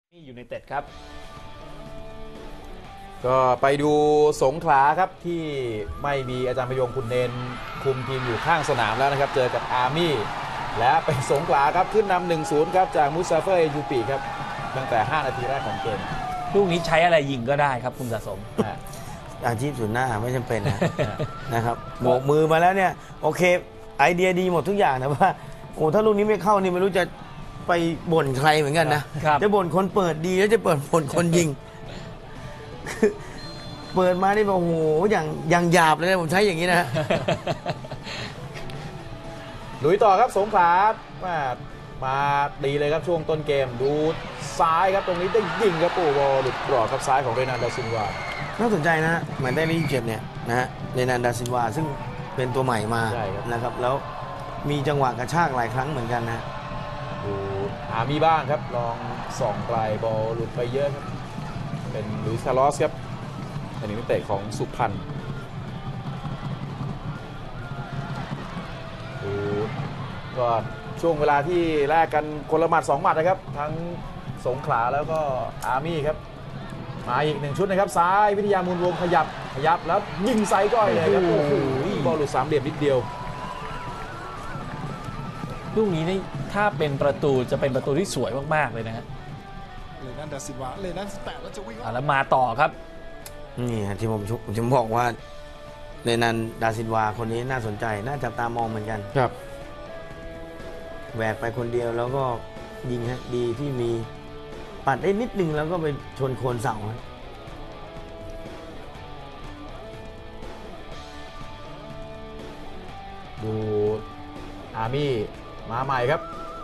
นี่ยูไนเต็ดครับก็ไปดูสงขลาครับที่ไม่มีอาจารย์พยงคุณเนนคุมทีมอยู่ข้างสนามแล้วนะครับเจอกับอาร์มี่และเป็นสงขลาครับขึ้นนำ 1-0 ครับจากมุซาเฟอร์ยูปีครับตั้งแต่5นาทีแรกของเกมลูกนี้ใช้อะไรยิงก็ได้ครับคุณสะสมอาชีพศูนย์หน้าไม่จำเป็นนะครับโบกมือมาแล้วเนี่ยโอเคไอเดียดีหมดทุกอย่างนะว่าโอ้ถ้าลูกนี้ไม่เข้านี่ไม่รู้จะไปบ่นใครเหมือนกันนะจะบ่นคนเปิดดีแล้วจะบ่นคนยิงเปิดมาได้บอกโอ้โหอย่างหยาบเลยนะผมใช้อย่างนี้นะลุยต่อครับสงขลามาดีเลยครับช่วงต้นเกมดูซ้ายครับตรงนี้ได้ยิงครับโอ้บอลหลุดกรอบครับซ้ายของเรนันดาซินวาน่าสนใจนะหมายได้รีบเจ็บเนี่ยนะฮะเรนันดาซินวาซึ่งเป็นตัวใหม่มานะครับแล้วมีจังหวะกระชากหลายครั้งเหมือนกันนะดูมีบ้างครับลองส่องไกลบอลหลุดไปเยอะครับเป็นลุยส์คาร์ลอสครับเป็นนักเตะของสุพรรณดูก็ช่วงเวลาที่แลกกันคนละหมัด2หมัดนะครับทั้งสงขลาแล้วก็อาร์มี่ครับมาอีก1ชุดนะครับซ้ายวิทยามูลวงขยับแล้วยิงไซด์ก้อยเลยครับโอ้โหบอลหลุด3เหลี่ยมนิดเดียวลูกนี้นี่ถ้าเป็นประตูจะเป็นประตูที่สวยมากๆเลยนะฮะเลนันดาซินวาเลนันแตะแล้วจะวิ่งแล้วมาต่อครับนี่ฮะที่ผมบอกว่าเลนันดาซินวาคนนี้น่าสนใจน่าจับตามองเหมือนกันครับแหวกไปคนเดียวแล้วก็ยิงฮะดีที่มีปัดได้นิดนึงแล้วก็ไปชนโคนเสาดูอาร์มี่มาใหม่ครับ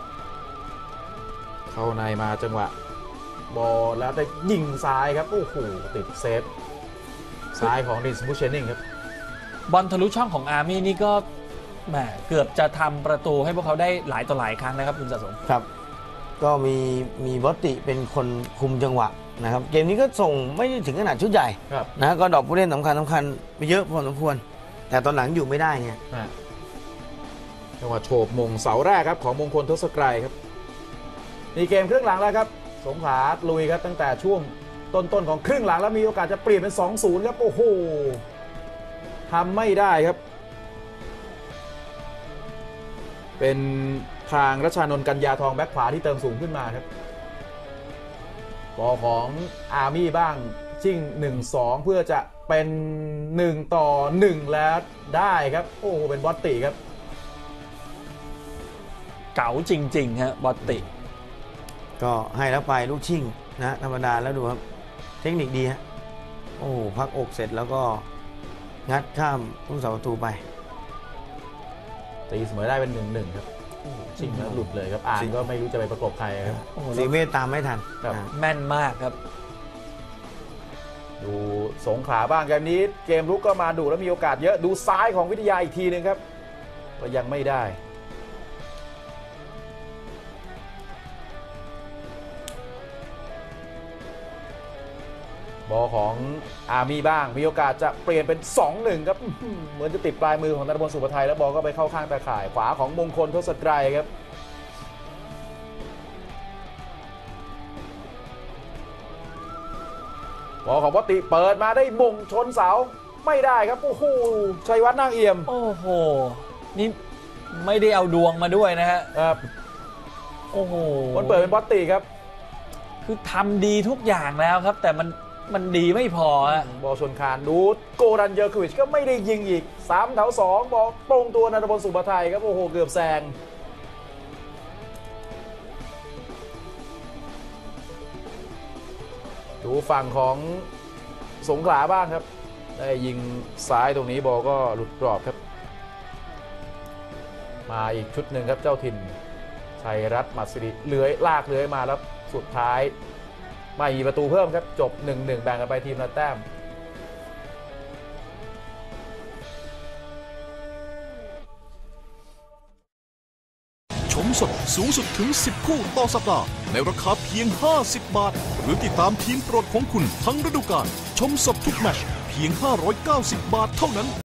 เข้าในมาจังหวะบอลแล้วได้ยิงซ้ายครับโอ้โหติดเซฟซ้ายของดิสบูเชนิงครับบอลทะลุช่องของอาร์มี่นี่ก็แหมเกือบจะทำประตูให้พวกเขาได้หลายต่อหลายครั้งนะครับคุณสะสมครับก็มีบอตติเป็นคนคุมจังหวะนะครับเกมนี้ก็ส่งไม่ถึงขนาดชุดใหญ่นะก็ดอกผู้เล่นสำคัญไปเยอะพอสมควรแต่ตอนหลังอยู่ไม่ได้เนี่ยจังหวะโฉบมงเสาแรกครับของมงคลทศกรัยครับนี่เกมครึ่งหลังแล้วครับสงขลาลุยครับตั้งแต่ช่วงต้นของครึ่งหลังแล้วมีโอกาสจะเปลี่ยนเป็น 2-0 ครับโอ้โหทำไม่ได้ครับเป็นทางรัชานนท์กัญญาทองแบ็คขวาที่เติมสูงขึ้นมาครับบอลของอาร์มี่บ้างชิ่ง 1-2 เพื่อจะเป็น1-1แล้วได้ครับโอ้โหเป็นบอตติครับเก๋าจริงๆฮะบอตติก็ให้แล้วไปลูกชิ่งนะธรรมดาแล้วดูครับเทคนิคดีฮะโอ้พักอกเสร็จแล้วก็งัดข้ามผู้สาประตูไปตีเสมอได้เป็น 1-1 ครับชิงแล้วหลุดเลยครับอ่านก็ไม่รู้จะไปประกบใครครับสีเมตตามไม่ทันแม่นมากครับดูสงขลาบ้างเกมนี้เกมรุกก็มาดูแล้วมีโอกาสเยอะดูซ้ายของวิทยาอีกทีนึงครับก็ยังไม่ได้บอลของอาร์มี่บ้างมีโอกาสจะเปลี่ยนเป็น 2-1 ครับเหมือนจะติดปลายมือของธนพลสุภไทยแล้วบอลก็ไปเข้าข้างตาข่ายขวาของมงคลทศกรัยครับบอลของวัตติเปิดมาได้มงชนเสาไม่ได้ครับโอ้โหชัยวัฒน์นางเอี่ยมโอ้โหนี่ไม่ได้เอาดวงมาด้วยนะฮะครับโอ้โหมันเปิดเป็นวัตติครับคือทำดีทุกอย่างแล้วครับแต่มันดีไม่พอบอลชนคานดูโกรันเยอร์ควิชก็ไม่ได้ยิงอีก3-2บอลตรงตัวนันทพลสุภไทยครับโอ้โหเกือบแซงดูฝั่งของสงขลาบ้างครับได้ยิงซ้ายตรงนี้บอลก็หลุดกรอบครับมาอีกชุดหนึ่งครับเจ้าถิ่นชัยรัตน์มัตสิริเลื้อยลากเลื้อยมาแล้วสุดท้ายไม่มีประตูเพิ่มครับจบ 1-1 แบ่งกันไปทีมละแต้มชมสดสูงสุดถึง10คู่ต่อสัปดาห์ในราคาเพียง50 บาทหรือติดตามทีมโปรดของคุณทั้งฤดูกาลชมสดทุกแมตช์เพียง590 บาทเท่านั้น